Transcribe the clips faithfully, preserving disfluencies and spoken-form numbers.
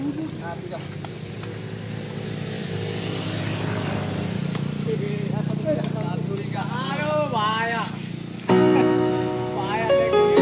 Aduh, bahaya. Bahaya.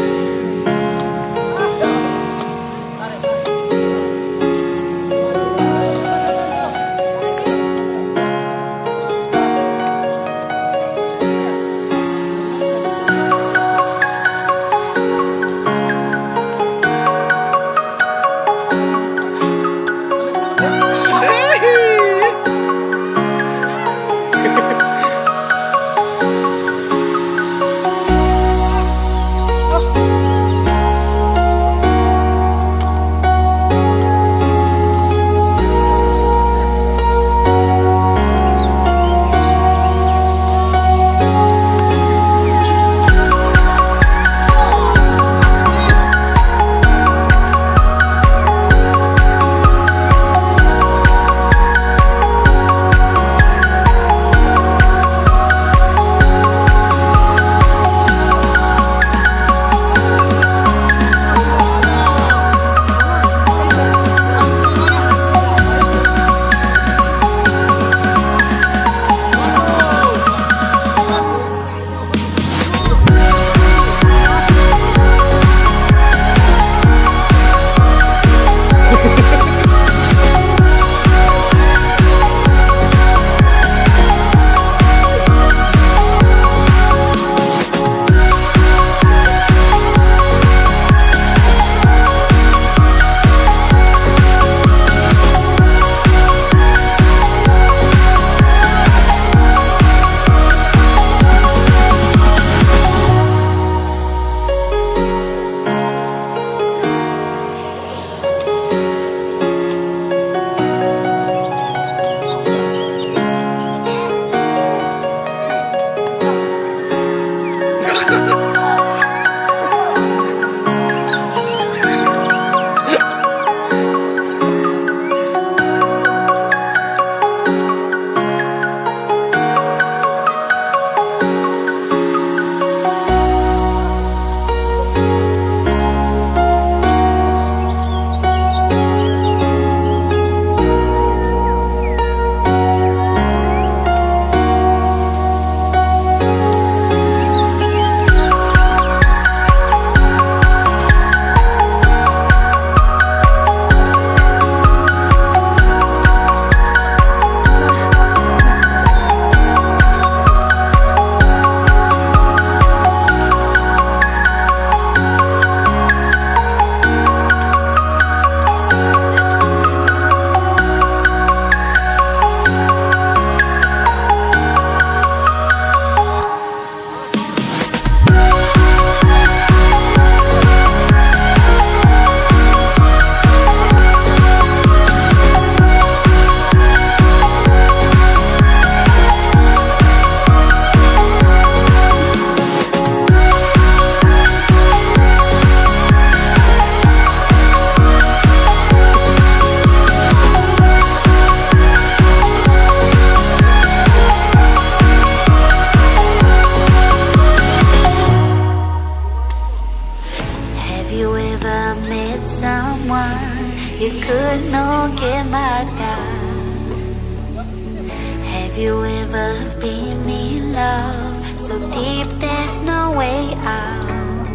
you could not get back down. Have you ever been in love so deep there's no way out?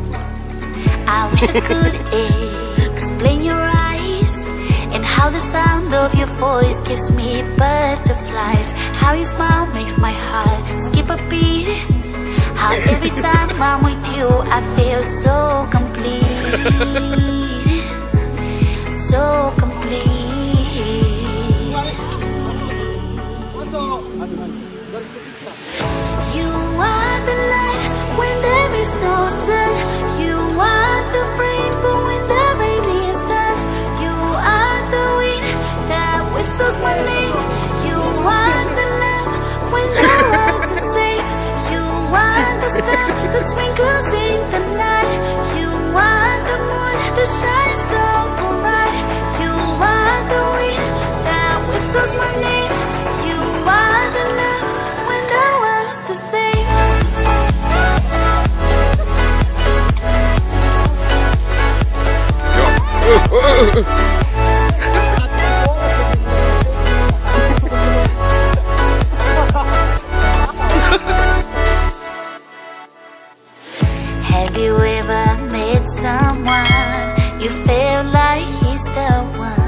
I wish I could explain your eyes and how the sound of your voice gives me butterflies. How your smile makes my heart skip a beat. How every time I'm with you I feel so complete. So complete. You are the light when there is no sun. You are the rainbow when the rain is done. You are the wind that whistles my name. You are the love when the world's the same. You are the star that twinkles in the night. You are the moon that shines so bright. You are the wind that whistles my name. You are the love when the world's the same. Yo. Have you ever met someone you feel like he's the one?